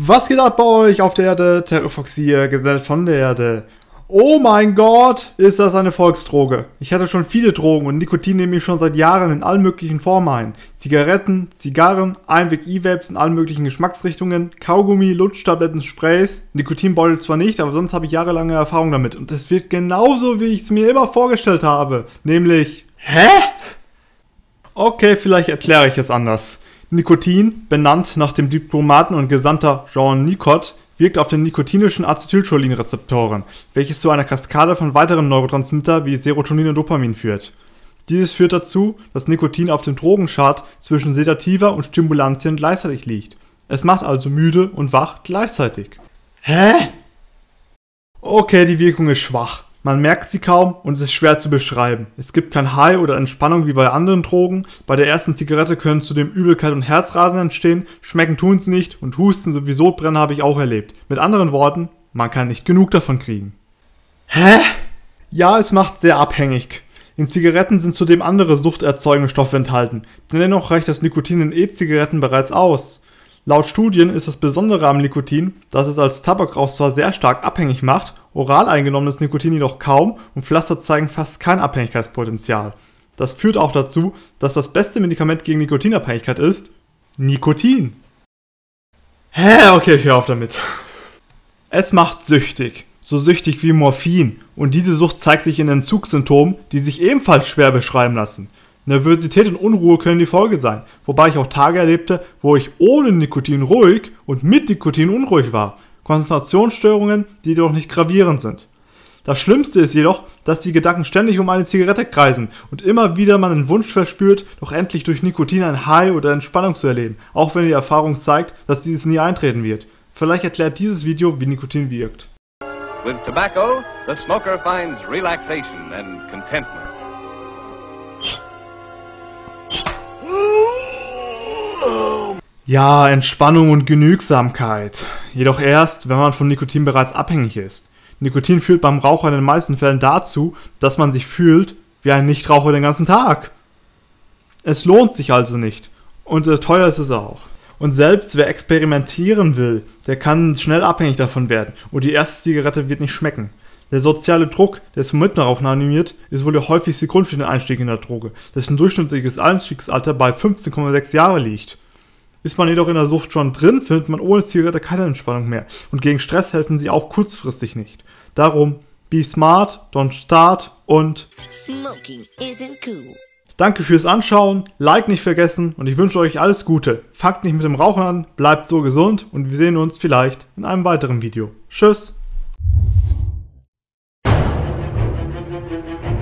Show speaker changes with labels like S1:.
S1: Was geht ab bei euch auf der Erde? Terrafox hier, gesendet von der Erde. Oh mein Gott, ist das eine Volksdroge. Ich hatte schon viele Drogen und Nikotin nehme ich schon seit Jahren in allen möglichen Formen ein. Zigaretten, Zigarren, Einweg-E-Vapes in allen möglichen Geschmacksrichtungen, Kaugummi, Lutschtabletten, Sprays, Nikotinbeutel zwar nicht, aber sonst habe ich jahrelange Erfahrung damit. Und es wird genauso, wie ich es mir immer vorgestellt habe. Nämlich, hä? Okay, vielleicht erkläre ich es anders. Nikotin, benannt nach dem Diplomaten und Gesandter Jean Nicot, wirkt auf den nikotinischen Acetylcholinrezeptoren, welches zu einer Kaskade von weiteren Neurotransmitter wie Serotonin und Dopamin führt. Dieses führt dazu, dass Nikotin auf dem Drogenchart zwischen Sedativa und Stimulantien gleichzeitig liegt. Es macht also müde und wach gleichzeitig. Hä? Okay, die Wirkung ist schwach. Man merkt sie kaum und es ist schwer zu beschreiben. Es gibt kein High oder Entspannung wie bei anderen Drogen. Bei der ersten Zigarette können zudem Übelkeit und Herzrasen entstehen. Schmecken tun sie nicht und Husten sowie Sodbrennen habe ich auch erlebt. Mit anderen Worten, man kann nicht genug davon kriegen. Hä? Ja, es macht sehr abhängig. In Zigaretten sind zudem andere suchterzeugende Stoffe enthalten. Dennoch reicht das Nikotin in E-Zigaretten bereits aus. Laut Studien ist das Besondere am Nikotin, dass es als Tabakrauch zwar sehr stark abhängig macht, oral eingenommenes Nikotin jedoch kaum und Pflaster zeigen fast kein Abhängigkeitspotenzial. Das führt auch dazu, dass das beste Medikament gegen Nikotinabhängigkeit ist Nikotin. Hä? Okay, ich höre auf damit. Es macht süchtig. So süchtig wie Morphin. Und diese Sucht zeigt sich in Entzugssymptomen, die sich ebenfalls schwer beschreiben lassen. Nervosität und Unruhe können die Folge sein, wobei ich auch Tage erlebte, wo ich ohne Nikotin ruhig und mit Nikotin unruhig war. Konzentrationsstörungen, die jedoch nicht gravierend sind. Das Schlimmste ist jedoch, dass die Gedanken ständig um eine Zigarette kreisen und immer wieder man den Wunsch verspürt, doch endlich durch Nikotin ein High oder Entspannung zu erleben, auch wenn die Erfahrung zeigt, dass dieses nie eintreten wird. Vielleicht erklärt dieses Video, wie Nikotin wirkt.
S2: With tobacco, the smoker finds relaxation and contentment.
S1: Ja, Entspannung und Genügsamkeit. Jedoch erst, wenn man von Nikotin bereits abhängig ist. Nikotin führt beim Raucher in den meisten Fällen dazu, dass man sich fühlt wie ein Nichtraucher den ganzen Tag. Es lohnt sich also nicht. Und teuer ist es auch. Und selbst wer experimentieren will, der kann schnell abhängig davon werden. Und die erste Zigarette wird nicht schmecken. Der soziale Druck, der zum Mitrauchen animiert, ist wohl der häufigste Grund für den Einstieg in der Droge, dessen durchschnittliches Einstiegsalter bei 15,6 Jahre liegt. Ist man jedoch in der Sucht schon drin, findet man ohne Zigarette keine Entspannung mehr und gegen Stress helfen sie auch kurzfristig nicht. Darum, be smart, don't start und
S3: Smoking isn't cool.
S1: Danke fürs Anschauen, Like nicht vergessen und ich wünsche euch alles Gute. Fangt nicht mit dem Rauchen an, bleibt so gesund und wir sehen uns vielleicht in einem weiteren Video. Tschüss!